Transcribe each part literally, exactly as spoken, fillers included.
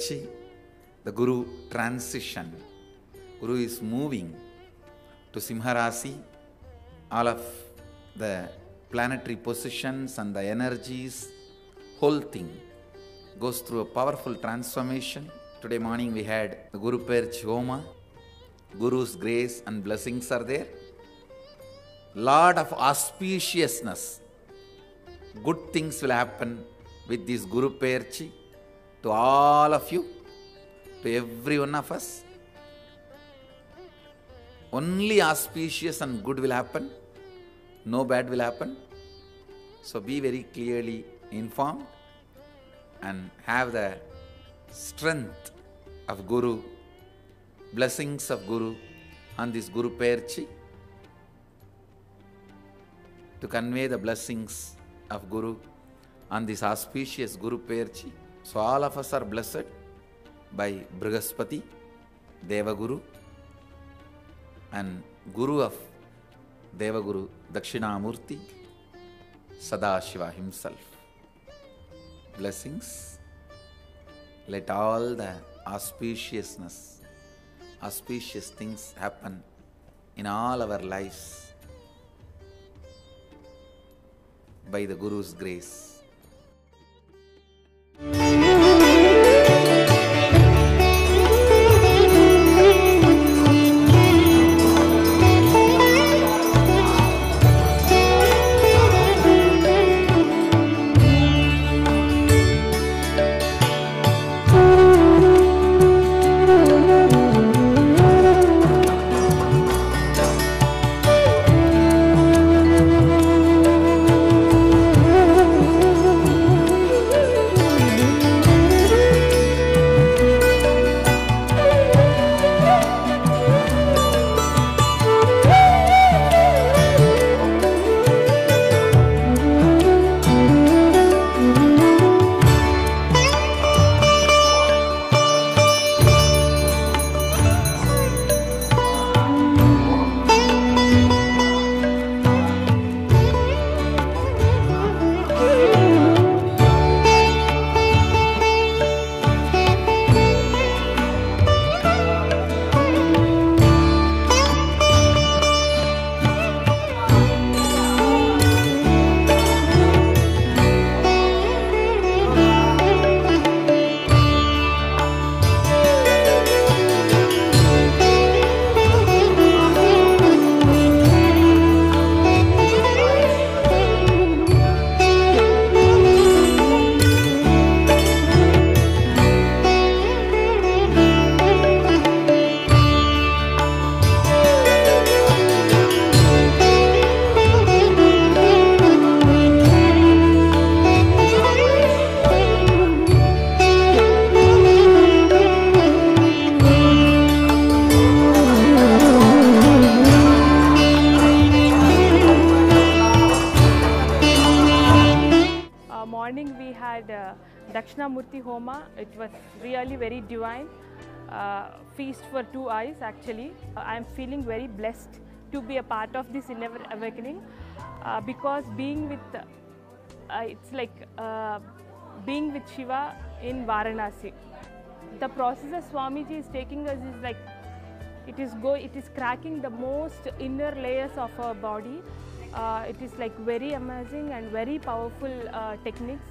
Perchi, the Guru transition. Guru is moving to Simharasi. All of the planetary positions and the energies, whole thing goes through a powerful transformation. Today morning we had the Guru Perchi Homa. Guru's grace and blessings are there. Lot of auspiciousness. Good things will happen with this Guru Perchi to all of you, to every one of us. Only auspicious and good will happen. No bad will happen. So be very clearly informed and have the strength of Guru, blessings of Guru on this Guru Perchi to convey the blessings of Guru on this auspicious Guru Perchi. So all of us are blessed by Brihaspati, Devaguru, and Guru of Devaguru, Dakshinamurti, Sadashiva himself. Blessings. Let all the auspiciousness, auspicious things happen in all our lives by the Guru's grace. Morning we had uh, Dakshinamurti Homa. It was really very divine. Uh, feast for two eyes actually. Uh, I am feeling very blessed to be a part of this inner awakening uh, because being with, uh, it's like uh, being with Shiva in Varanasi. The process that Swamiji is taking us is like, it is go, it is cracking the most inner layers of our body. Uh, it is like very amazing and very powerful uh, techniques.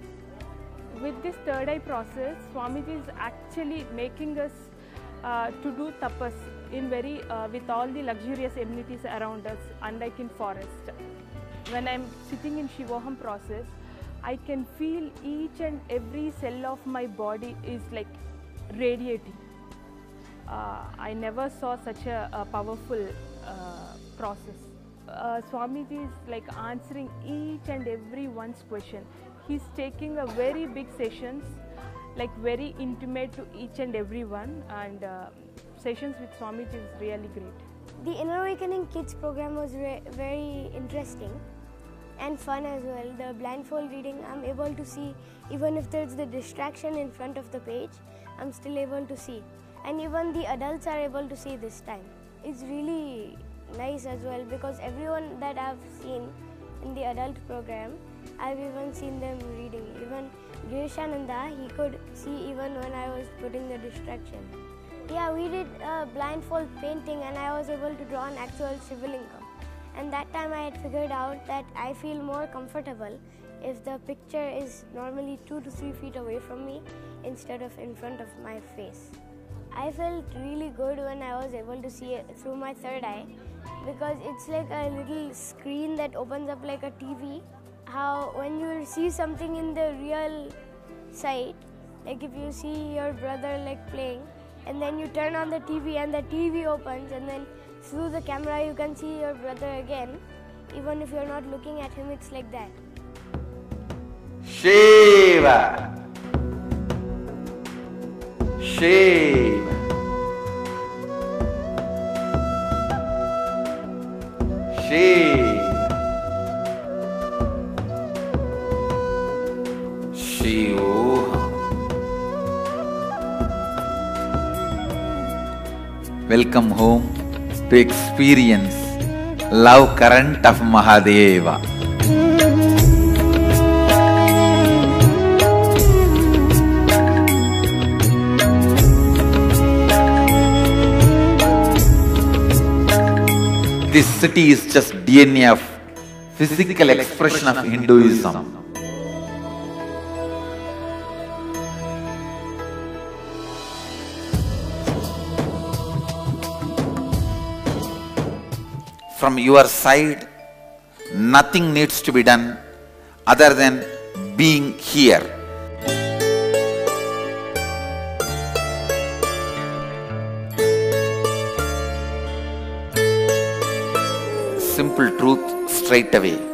With this third eye process, Swamiji is actually making us uh, to do tapas in very uh, with all the luxurious amenities around us, unlike in forest. When I am sitting in Shivoham process, I can feel each and every cell of my body is like radiating. Uh, I never saw such a, a powerful uh, process. Uh, Swamiji is like answering each and every one's question. He's taking a very big sessions, like very intimate to each and every one, and uh, sessions with Swamiji is really great. The Inner Awakening Kids program was very interesting and fun as well. The blindfold reading, I'm able to see, even if there's the distraction in front of the page, I'm still able to see. And even the adults are able to see this time. It's really nice as well because everyone that I've seen in the adult program, I've even seen them reading. Even Girishananda, he could see even when I was putting the distraction. Yeah, we did a blindfold painting and I was able to draw an actual Shivalingam. And that time I had figured out that I feel more comfortable if the picture is normally two to three feet away from me instead of in front of my face. I felt really good when I was able to see it through my third eye, because it's like a little screen that opens up like a T V. How when you see something in the real sight, like if you see your brother like playing, and then you turn on the T V and the T V opens, and then through the camera you can see your brother again. Even if you're not looking at him, it's like that. Shiva. Shiva. Shiva. Shivoham. Welcome home to experience love current of Mahadeva. This city is just D N A of physical expression of Hinduism. From your side, nothing needs to be done other than being here. Simple truth straight away.